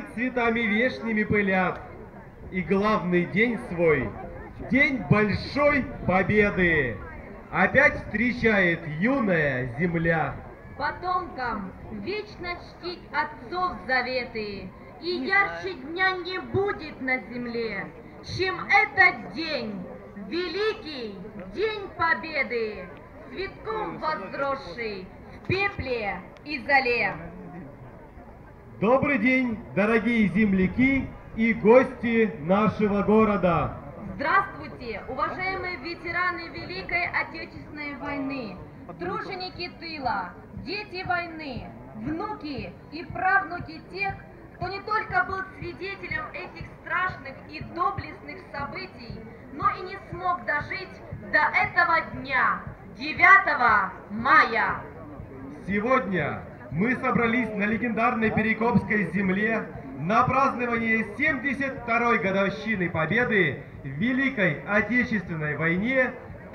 Цветы цветами вешними пылят, и главный день свой, день большой победы, опять встречает юная земля. Потомкам вечно чтить отцов заветы, и ярче дня не будет на земле, чем этот день, великий день победы, цветком возросший в пепле и золе. Добрый день, дорогие земляки и гости нашего города! Здравствуйте, уважаемые ветераны Великой Отечественной войны, труженики тыла, дети войны, внуки и правнуки тех, кто не только был свидетелем этих страшных и доблестных событий, но и не смог дожить до этого дня, 9 мая. Сегодня мы собрались на легендарной Перекопской земле на празднование 72-й годовщины победы в Великой Отечественной войне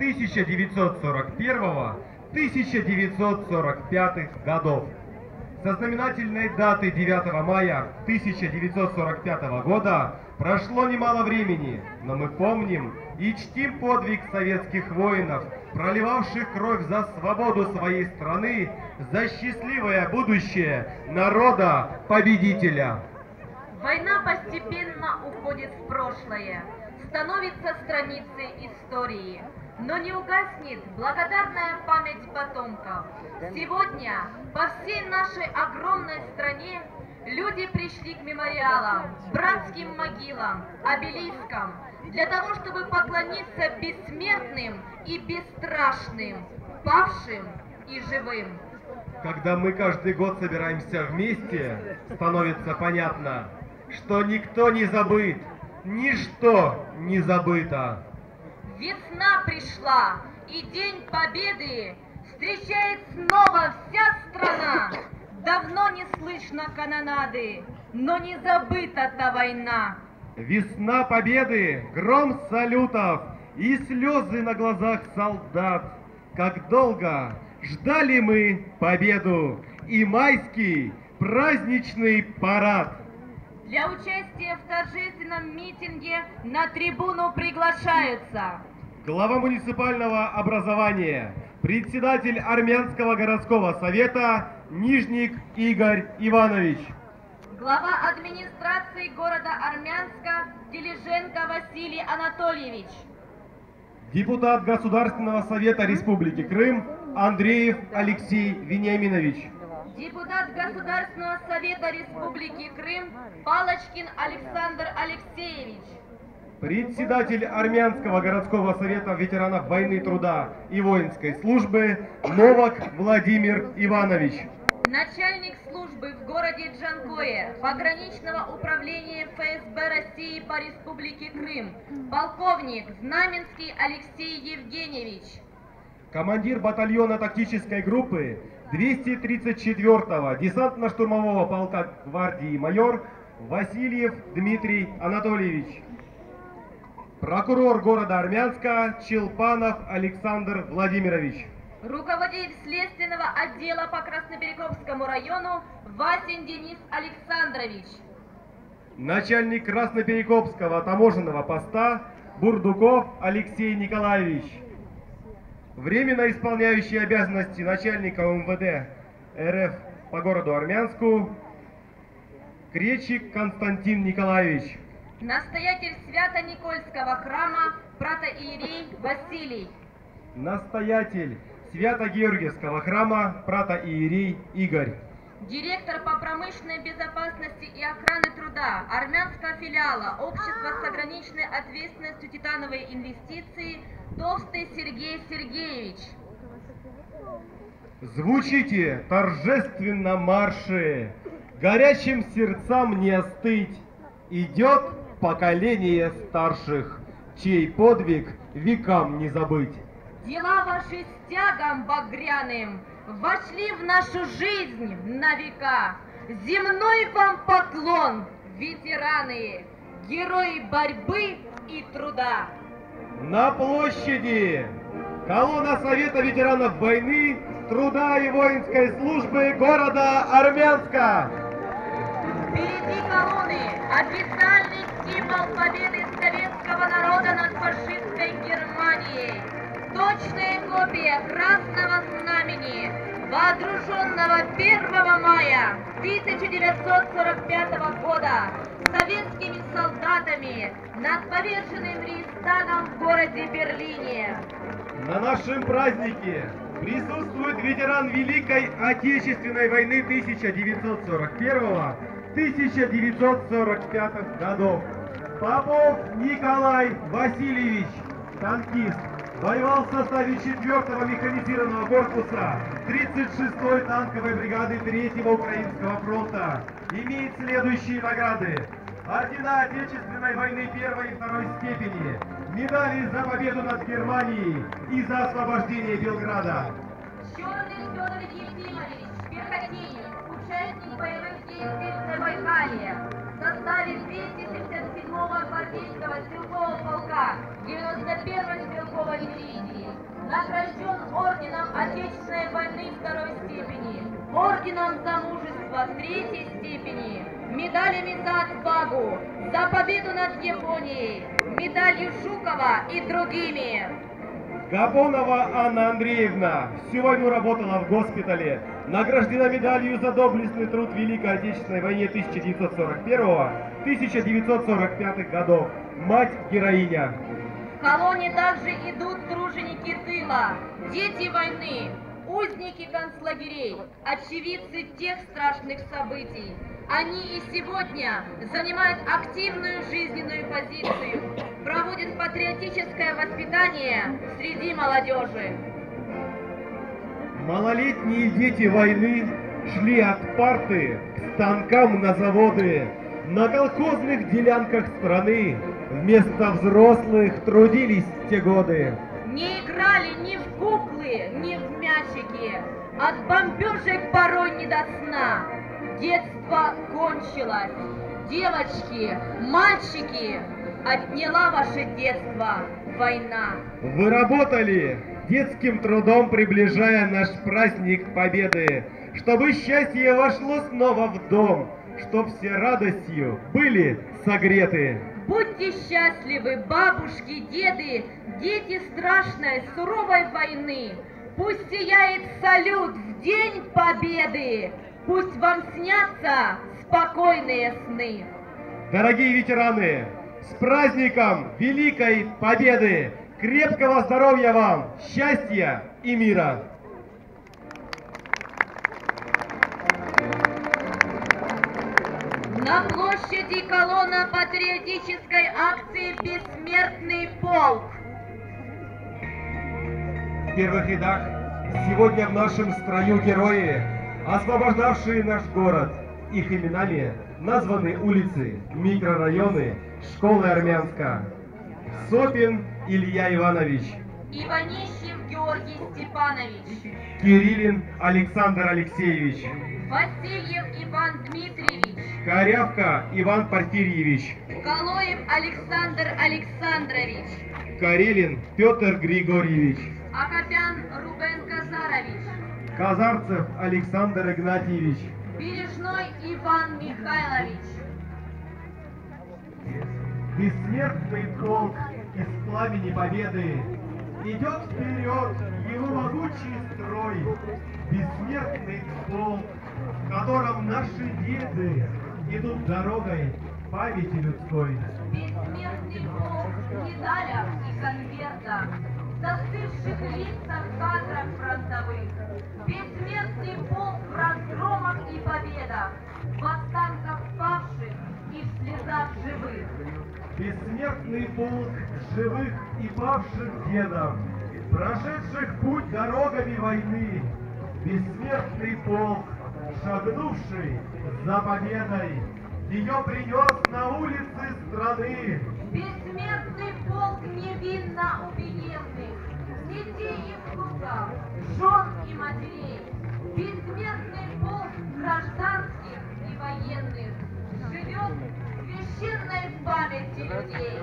1941-1945 годов. Со знаменательной даты 9 мая 1945 года прошло немало времени, но мы помним и чтим подвиг советских воинов, проливавших кровь за свободу своей страны, за счастливое будущее народа-победителя. Война постепенно уходит в прошлое, становится страницей истории, но не угаснет благодарная память потомков. Сегодня по всей нашей огромной стране люди пришли к мемориалам, братским могилам, обелискам, для того, чтобы поклониться бессмертным и бесстрашным, павшим и живым. Когда мы каждый год собираемся вместе, становится понятно, что никто не забыт, ничто не забыто. Весна пришла, и День Победы встречает снова вся страна. Давно не слышно канонады, но не забыта та война. Весна победы, гром салютов и слезы на глазах солдат. Как долго ждали мы победу и майский праздничный парад. Для участия в торжественном митинге на трибуну приглашаются глава муниципального образования, председатель Армянского городского совета Нижник Игорь Иванович, глава администрации города Армянска Тележенко Василий Анатольевич, депутат Государственного совета Республики Крым Андреев Алексей Вениаминович, депутат Государственного совета Республики Крым Палочкин Александр Алексеевич, председатель Армянского городского совета ветеранов войны, труда и воинской службы Новак Владимир Иванович, начальник службы в городе Джанкое пограничного управления ФСБ России по Республике Крым полковник Знаменский Алексей Евгеньевич, командир батальона тактической группы 234-го десантно-штурмового полка гвардии майор Васильев Дмитрий Анатольевич, прокурор города Армянска Челпанов Александр Владимирович, руководитель следственного отдела по Красноперекопскому району Васин Денис Александрович, начальник Красноперекопского таможенного поста Бурдуков Алексей Николаевич, временно исполняющий обязанности начальника МВД РФ по городу Армянску Кречик Константин Николаевич, настоятель Свято-Никольского храма протоиерей Василий, настоятель Свято-Георгиевского храма протоиерей Игорь, директор по промышленной безопасности и охраны труда армянского филиала Общества с ограниченной ответственностью «Титановые инвестиции» Толстый Сергей Сергеевич. Звучите торжественно марши, горячим сердцам не остыть, идет поколение старших, чей подвиг векам не забыть. Дела ваши с тягом багряным вошли в нашу жизнь на века. Земной вам поклон, ветераны, герои борьбы и труда. На площади колонна Совета ветеранов войны, труда и воинской службы города Армянска. Впереди колонна официальный символ победы советского народа над фашистской Германией, точная копия Красного Знамени, водруженного 1 мая 1945 года советскими солдатами над поверженным Рейхстагом в городе Берлине. На нашем празднике присутствует ветеран Великой Отечественной войны 1941-1945 годов. Попов Николай Васильевич, танкист, воевал в составе 4-го механизированного корпуса 36-й танковой бригады 3-го Украинского фронта. Имеет следующие награды: ордена Отечественной войны 1-й и 2-й степени, медали за победу над Германией и за освобождение Белграда. Черный Федор Ефимович, пехотинец, участник боевых действий в Забайкалье, в составе 277-го гвардейского стрелкового полка 91-й стрелковой дивизии, награжден орденом Отечественной войны 2-й степени, орденом за мужество 3-й степени, медалями за отвагу, за победу над Японией, медалью Жукова и другими. Гапонова Анна Андреевна всю войну работала в госпитале, награждена медалью за доблестный труд в Великой Отечественной войне 1941-1945 годов. Мать-героиня. В колонне также идут труженики тыла, дети войны, узники концлагерей, очевидцы тех страшных событий. Они и сегодня занимают активную жизненную позицию, проводят патриотическое воспитание среди молодежи. Малолетние дети войны шли от парты к станкам на заводы, на колхозных делянках страны вместо взрослых трудились в те годы. Не играли ни в куклы, ни в мячики, от бомбежек порой не до сна. Детство кончилось. Девочки, мальчики, отняла ваше детство война. Вы работали, детским трудом приближая наш праздник Победы, чтобы счастье вошло снова в дом, чтоб все радостью были согреты. Будьте счастливы, бабушки, деды, дети страшной, суровой войны. Пусть сияет салют в день победы, пусть вам снятся спокойные сны. Дорогие ветераны, с праздником Великой Победы! Крепкого здоровья вам, счастья и мира! На площади колонна патриотической акции «Бессмертный полк». В первых рядах сегодня в нашем строю герои, освобождавшие наш город. Их именами названы улицы, микрорайоны, школы Армянска. Сопин Илья Иванович, Иванищев Георгий Степанович, Кириллин Александр Алексеевич, Васильев Иван Дмитриевич, Корявка Иван Порфирьевич, Калоев Александр Александрович, Карелин Петр Григорьевич, Акопян Рубен Казарович, Казарцев Александр Игнатьевич, Бережной Иван Михайлович. Бессмертный полк из пламени победы идет вперед его могучий строй. Бессмертный полк, в котором наши деды идут дорогой памяти людской. Бессмертный полк в медалях и конвертах, в застывших лицах кадрах фронтовых. Бессмертный полк в разгромах и победах, в останках павших и в слезах живых. Бессмертный полк живых и павших дедов, прошедших путь дорогами войны. Бессмертный полк, шагнувший за победой, ее принес на улицы страны. Бессмертный полк невинно убиенных, детей и внуков, жен и матерей. Бессмертный полк гражданских и военных живет в священной памяти людей.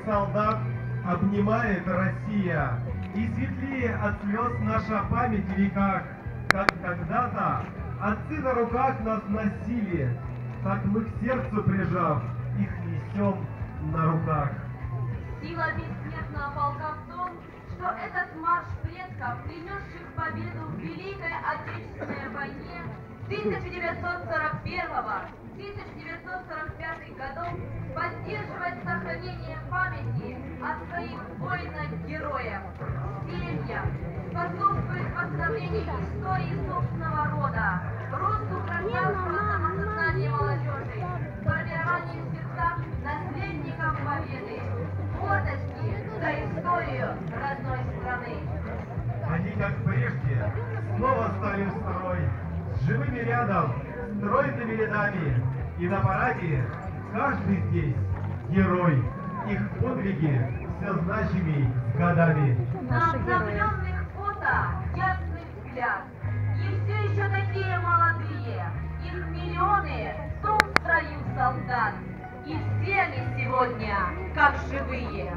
солдат обнимает Россия, и светлее от слез наша память в веках, как когда-то отцы на руках нас носили, так мы к сердцу прижав, их несем на руках. Сила бессмертного полка в том, что этот марш предков, принесших победу в Великой Отечественной войне 1941-1945 годов, поддерживает сохранение памяти о своих воинах-героях, семьях, способствует восстановлению истории собственного рода, росту гражданского самосознания молодежи, формированию в сердцах наследников победы, гордости за историю родной страны. Они, как прежде, снова стали в строй, с живыми рядом, стройными рядами, и на параде каждый здесь герой, их подвиги все значимей с годами. На обновленных фото ясный взгляд, и все еще такие молодые, их миллионы в том строю солдат, и все они сегодня как живые.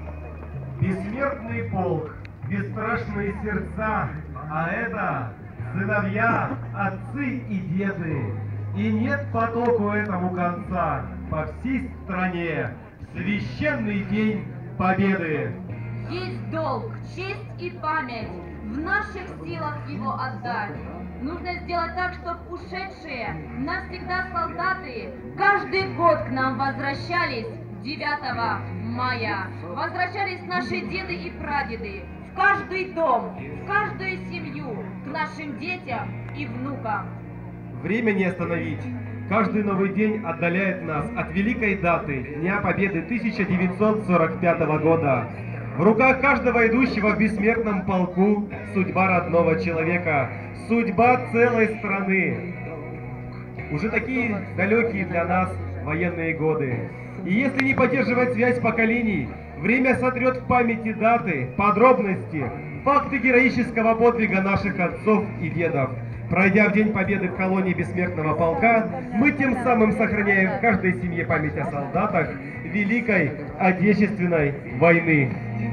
Бессмертный полк, бесстрашные сердца, а это сыновья, отцы и деды. И нет потоку этому конца по всей стране. Священный день Победы. Есть долг, честь и память, в наших силах его отдать. Нужно сделать так, чтобы ушедшие навсегда солдаты каждый год к нам возвращались 9 мая. Возвращались наши деды и прадеды в каждый дом, в каждую семью, к нашим детям и внукам. Время не остановить. Каждый новый день отдаляет нас от великой даты Дня Победы 1945 года. В руках каждого идущего в бессмертном полку судьба родного человека, судьба целой страны. Уже такие далекие для нас военные годы. И если не поддерживать связь поколений, время сотрет в памяти даты, подробности, факты героического подвига наших отцов и дедов. Пройдя в День Победы в колонии Бессмертного полка, мы тем самым сохраняем в каждой семье память о солдатах Великой Отечественной войны.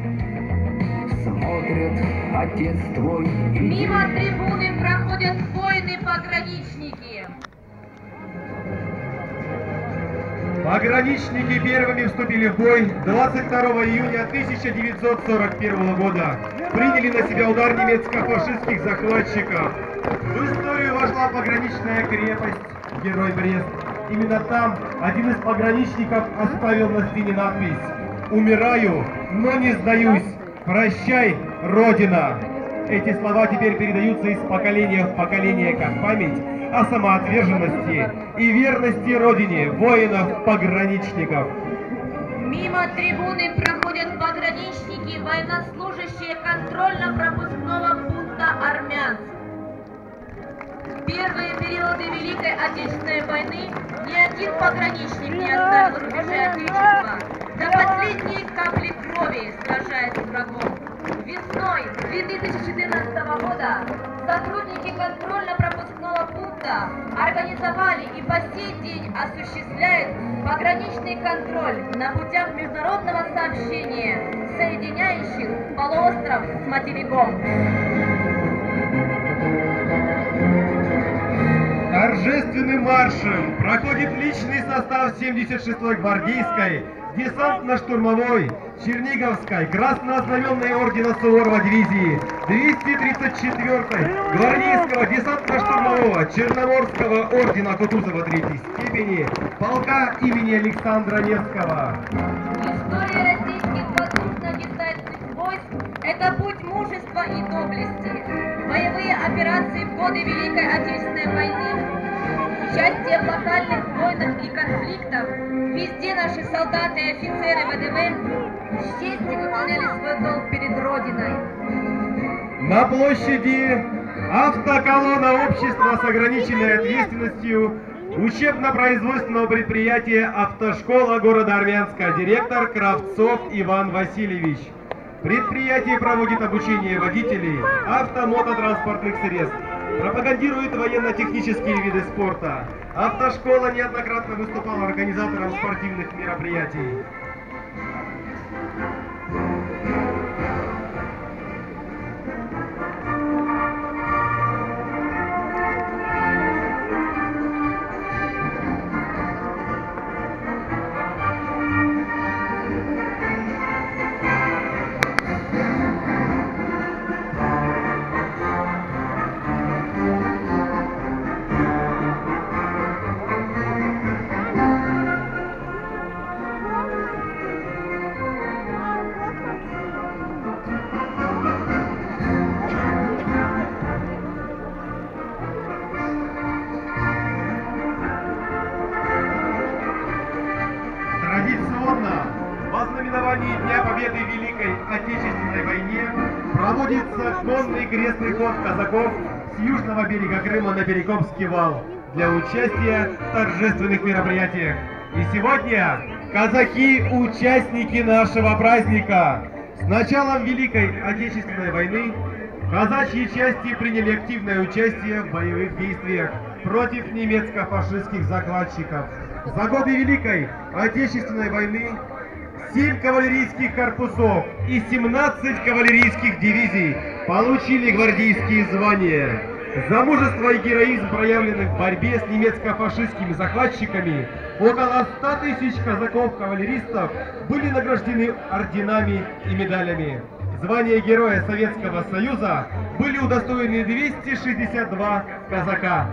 Смотрит отец твой. Мимо трибуны проходят воины-пограничники. Пограничники первыми вступили в бой 22 июня 1941 года. Приняли на себя удар немецко-фашистских захватчиков. В историю вошла пограничная крепость Герой Брест. Именно там один из пограничников оставил на стене надпись: «Умираю, но не сдаюсь. Прощай, Родина!» Эти слова теперь передаются из поколения в поколение как память о самоотверженности и верности Родине воинов-пограничников. Мимо трибуны проходят пограничники, военнослужащие контрольно-пропускного пункта «Армянск». В первые периоды Великой Отечественной войны ни один пограничник не оставил рубежи Отечества. До последней капли крови сражаясь с врагом. Весной 2014 года сотрудники контрольно-пропускного пункта организовали и по сей день осуществляют пограничный контроль на путях международного сообщения, соединяющих полуостров с материком. Торжественным маршем проходит личный состав 76-й гвардейской, десантно-штурмовой, Черниговской, краснознаменной ордена Суворова дивизии, 234-й гвардейского десантно-штурмового Черноморского ордена Кутузова III степени, полка имени Александра Невского. История российских воздушно-десантных войск – это путь мужества и доблести. Боевые операции в годы Великой Отечественной войны, участие в локальных войнах и конфликтах, везде наши солдаты и офицеры ВДВ с честью выполняли свой долг перед Родиной. На площади автоколонна общества с ограниченной ответственностью учебно-производственного предприятия «Автошкола» города Армянска, директор Кравцов Иван Васильевич. Предприятие проводит обучение водителей автомототранспортных средств, пропагандирует военно-технические виды спорта. Автошкола неоднократно выступала организатором спортивных мероприятий. крестный ход казаков с южного берега Крыма на Перекопский вал для участия в торжественных мероприятиях. И сегодня казаки – участники нашего праздника. С началом Великой Отечественной войны казачьи части приняли активное участие в боевых действиях против немецко-фашистских захватчиков. За годы Великой Отечественной войны 7 кавалерийских корпусов и 17 кавалерийских дивизий получили гвардейские звания. За мужество и героизм, проявленных в борьбе с немецко-фашистскими захватчиками, около 100 тысяч казаков-кавалеристов были награждены орденами и медалями. Звания Героя Советского Союза были удостоены 262 казака.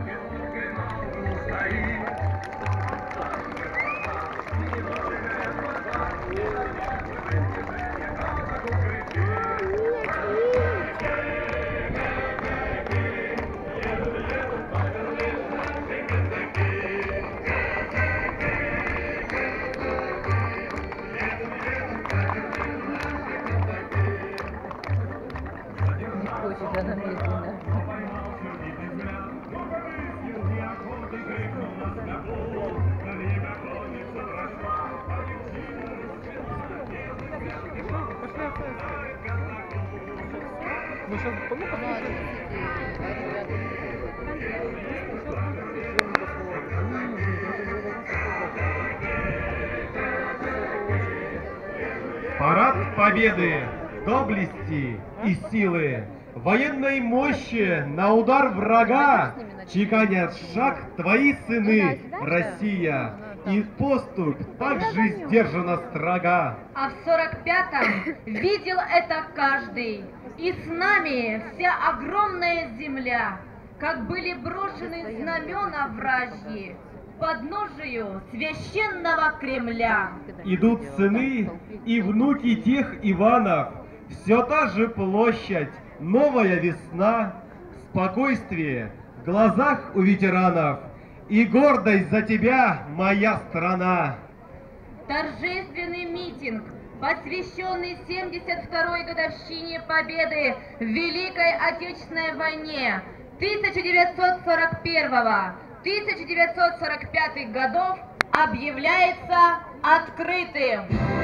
Парад победы, доблести и силы, военной мощи на удар врага чеканят шаг твои сыны, Россия, и поступь так же сдержанно строга. А в 45-м видел это каждый, и с нами вся огромная земля, как были брошены знамена вражьи подножию священного Кремля. Идут сыны и внуки тех Иванов, все та же площадь, новая весна, спокойствие в глазах у ветеранов и гордость за тебя, моя страна. Торжественный митинг, посвященный 72-й годовщине победы в Великой Отечественной войне 1941-1945 годов, объявляется открытым.